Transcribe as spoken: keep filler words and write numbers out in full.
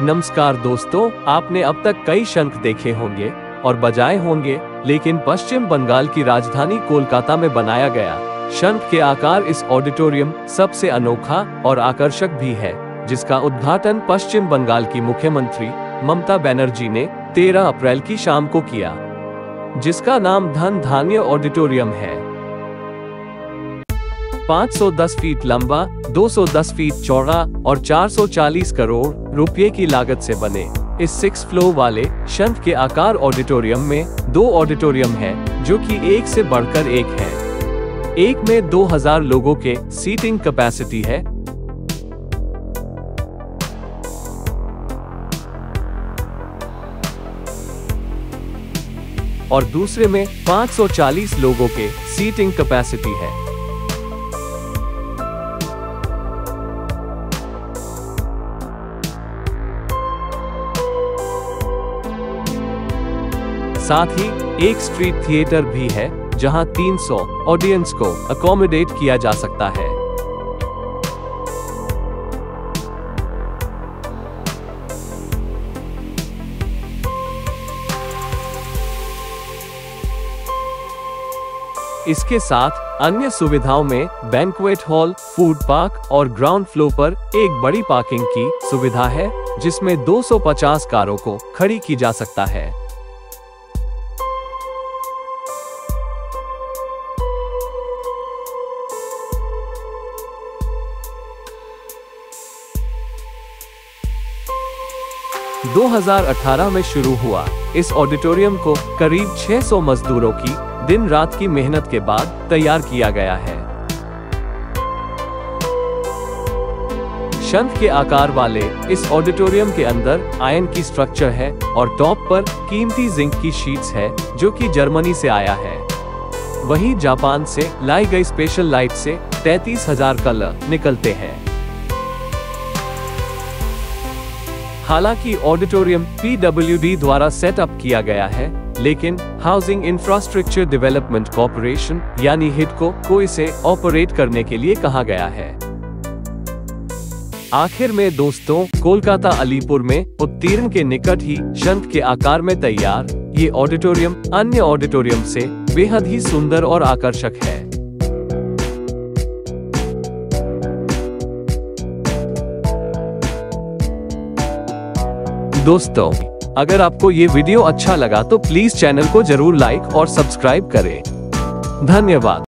नमस्कार दोस्तों, आपने अब तक कई शंख देखे होंगे और बजाए होंगे, लेकिन पश्चिम बंगाल की राजधानी कोलकाता में बनाया गया शंख के आकार इस ऑडिटोरियम सबसे अनोखा और आकर्षक भी है, जिसका उद्घाटन पश्चिम बंगाल की मुख्यमंत्री ममता बनर्जी ने तेरह अप्रैल की शाम को किया, जिसका नाम धन धान्य ऑडिटोरियम है। पाँच सौ दस फीट लंबा, दो सौ दस फीट चौड़ा और चार सौ चालीस करोड़ रुपए की लागत से बने इस सिक्स फ्लोर वाले शंख के आकार ऑडिटोरियम में दो ऑडिटोरियम हैं, जो कि एक से बढ़कर एक है। एक में दो हज़ार लोगों के सीटिंग कैपेसिटी है और दूसरे में पाँच सौ चालीस लोगों के सीटिंग कैपेसिटी है। साथ ही एक स्ट्रीट थिएटर भी है, जहां तीन सौ ऑडियंस को अकोमोडेट किया जा सकता है। इसके साथ अन्य सुविधाओं में बैंक्वेट हॉल, फूड पार्क और ग्राउंड फ्लोर पर एक बड़ी पार्किंग की सुविधा है, जिसमें दो सौ पचास कारों को खड़ी की जा सकता है। दो हज़ार अठारह में शुरू हुआ इस ऑडिटोरियम को करीब छह सौ मजदूरों की दिन रात की मेहनत के बाद तैयार किया गया है। शंख के आकार वाले इस ऑडिटोरियम के अंदर आयन की स्ट्रक्चर है और टॉप पर कीमती जिंक की शीट्स है, जो कि जर्मनी से आया है। वहीं जापान से लाई गई स्पेशल लाइट से तैंतीस हजार कलर निकलते हैं। हालांकि ऑडिटोरियम पी डब्ल्यू डी द्वारा सेटअप किया गया है, लेकिन हाउसिंग इंफ्रास्ट्रक्चर डेवलपमेंट कॉर्पोरेशन यानी हिडको को इसे ऑपरेट करने के लिए कहा गया है। आखिर में दोस्तों, कोलकाता अलीपुर में उत्तीर्ण के निकट ही शंख के आकार में तैयार ये ऑडिटोरियम अन्य ऑडिटोरियम से बेहद ही सुंदर और आकर्षक है। दोस्तों, अगर आपको ये वीडियो अच्छा लगा तो प्लीज चैनल को जरूर लाइक और सब्सक्राइब करें। धन्यवाद।